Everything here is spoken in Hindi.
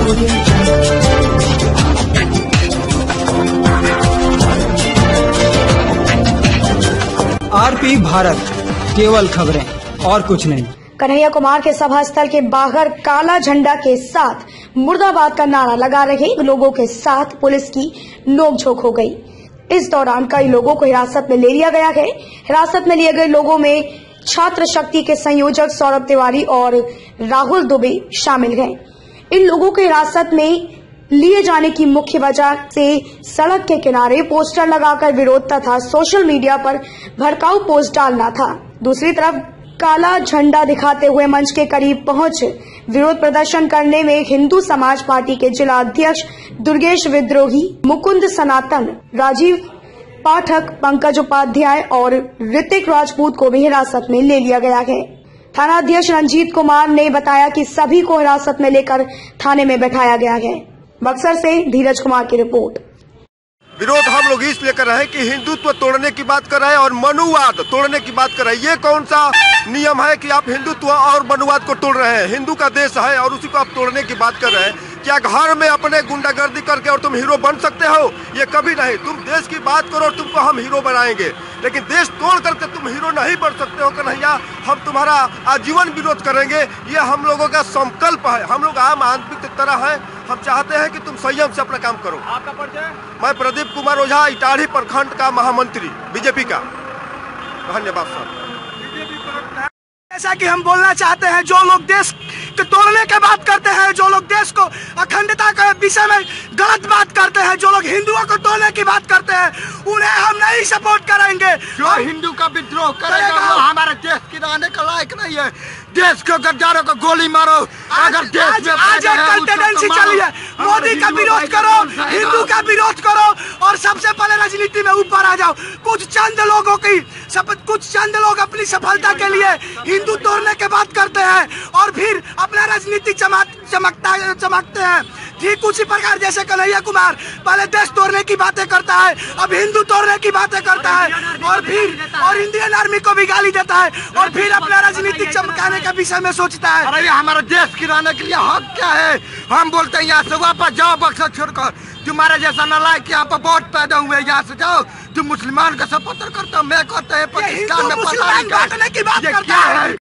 आरपी भारत, केवल खबरें और कुछ नहीं। कन्हैया कुमार के सभा स्थल के बाहर काला झंडा के साथ मुर्दाबाद का नारा लगा रहे लोगों के साथ पुलिस की नोकझोंक हो गई। इस दौरान कई लोगों को हिरासत में ले लिया गया है। हिरासत में लिए गए लोगों में छात्र शक्ति के संयोजक सौरभ तिवारी और राहुल दुबे शामिल हैं। इन लोगों को हिरासत में लिए जाने की मुख्य वजह से सड़क के किनारे पोस्टर लगाकर विरोध तथा सोशल मीडिया पर भड़काऊ पोस्ट डालना था। दूसरी तरफ काला झंडा दिखाते हुए मंच के करीब पहुंच विरोध प्रदर्शन करने में हिंदू समाज पार्टी के जिला अध्यक्ष दुर्गेश विद्रोही, मुकुंद सनातन, राजीव पाठक, पंकज उपाध्याय और ऋतिक राजपूत को भी हिरासत में ले लिया गया है। थाना अध्यक्ष रंजीत कुमार ने बताया कि सभी को हिरासत में लेकर थाने में बैठाया गया है। बक्सर से धीरज कुमार की रिपोर्ट। विरोध हम लोग इसलिए कर रहे हैं कि हिंदुत्व तोड़ने की बात कर रहे हैं और मनुवाद तोड़ने की बात कर रहे हैं। ये कौन सा नियम है कि आप हिंदुत्व और मनुवाद को तोड़ रहे हैं? हिंदू का देश है और उसी को आप तोड़ने की बात कर रहे हैं। क्या घर में अपने गुंडागर्दी करके और तुम हीरो बन सकते हो? ये कभी नहीं। तुम देश की बात करो और तुमको हम हीरो बनाएंगे, लेकिन देश तोड़ करके तुम हीरो नहीं बन सकते हो कन्हैया। हम तुम्हारा आजीवन विरोध करेंगे। ये हम लोगों का संकल्प है। हम लोग आम आदमी की तरह है। हम चाहते हैं कि तुम संयम से अपना काम करो। आपका परिचय? मैं प्रदीप कुमार ओझा, इटाढ़ी प्रखंड का महामंत्री बीजेपी का। धन्यवाद सर। जैसा कि हम बोलना चाहते हैं, जो लोग देश के तोड़ने की बात करते हैं, जो लोग देश को अखंडता के विषय में गलत बात करते हैं, जो लोग हिंदुओं को तोड़ने की बात करते हैं, उन्हें हम नहीं सपोर्ट करेंगे। जो हिंदू का विद्रोह करेगा वो हमारे देश की रहने का लायक नहीं है। देश के गद्दारों को गोली मारो। अगर देश में आज एक टेंडेंसी चली है, मोदी का विरोध करो, हिंदू का विरोध करो और सबसे पहले राजनीति में ऊपर आ जाओ। कुछ चंद लोग अपनी सफलता के लिए हिंदू तोड़ने की बात करते हैं और फिर अपना राजनीति चमकते हैं। ठीक उसी प्रकार जैसे कन्हैया कुमार पहले देश तोड़ने की बातें करता है, अब हिंदू तोड़ने की बातें करता है और इंडियन आर्मी को भी गाली देता है और फिर अपना राजनीति चमकाने के विषय में सोचता है। अरे हमारे देश की रहने के लिए हक क्या है? हम बोलते हैं यहाँ से वापस जाओ बक्सर छोड़कर। तुम्हारे जैसा नालायक यहाँ पर बहुत पैदा हुए, यहाँ से जाओ। तुम मुसलमान का सपोर्ट करते हो, मैं कहता है पाकिस्तान में मुसलमान बांटने की बात करता है।